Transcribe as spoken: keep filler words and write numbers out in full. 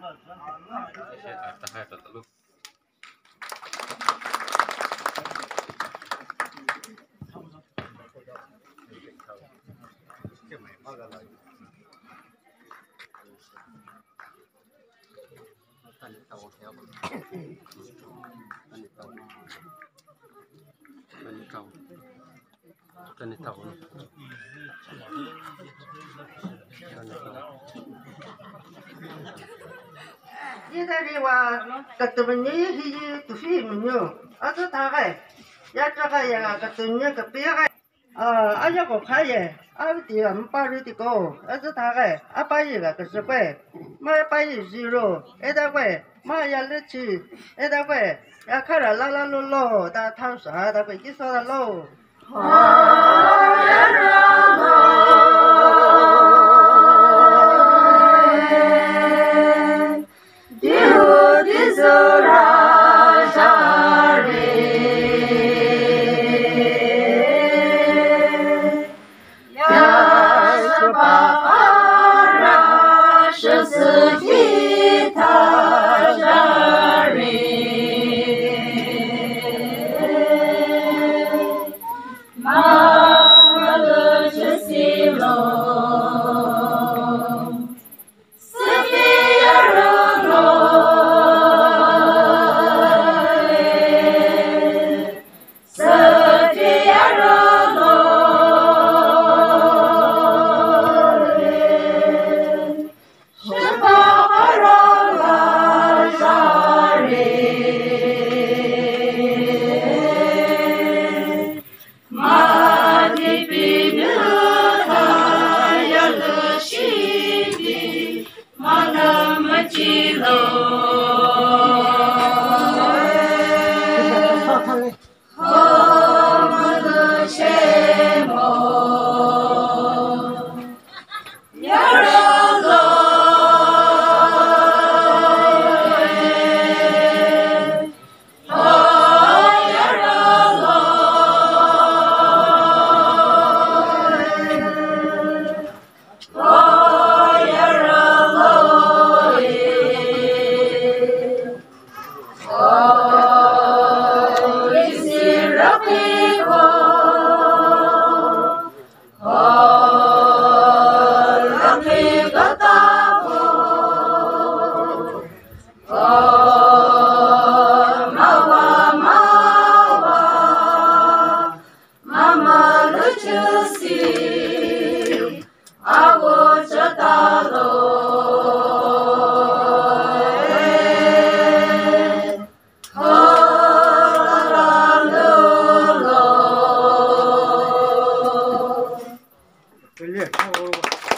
谢谢大家的录。Ini tahu. Ini tadi wah ketemunya hiji tu sih menyo. Atau tak eh? Ya cakap ya ketemunya kepiak. Ah, aja kok kaya. Abi dia empat itu kau. Atau tak eh? Apa ya kesepe? Mai pai zero. Ada kau. Mai ya lucu. Ada kau. Ya kara la la lo lo. Tak tahu sah. Tapi kisah lo. Brilliant.